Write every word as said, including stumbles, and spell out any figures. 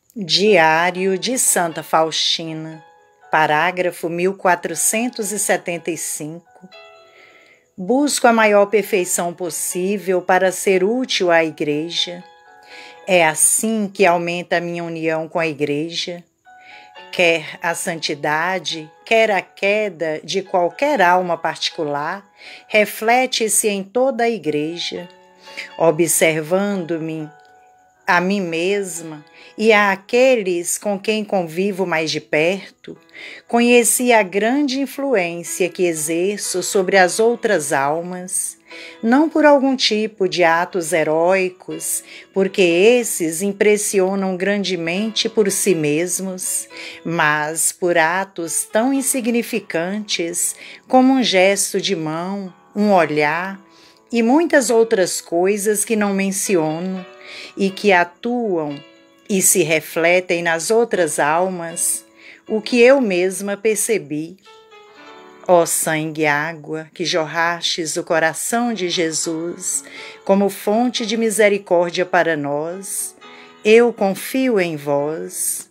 Diário de Santa Faustina, parágrafo mil quatrocentos e setenta e cinco. Busco a maior perfeição possível para ser útil à Igreja. É assim que aumenta a minha união com a Igreja. Quer a santidade, quer a queda de qualquer alma particular, reflete-se em toda a Igreja. Observando-me a mim mesma e a aqueles com quem convivo mais de perto, conheci a grande influência que exerço sobre as outras almas, não por algum tipo de atos heróicos, porque esses impressionam grandemente por si mesmos, mas por atos tão insignificantes como um gesto de mão, um olhar e muitas outras coisas que não menciono e que atuam e se refletem nas outras almas, o que eu mesma percebi. Ó sangue e água que jorrastes do coração de Jesus como fonte de misericórdia para nós, eu confio em vós.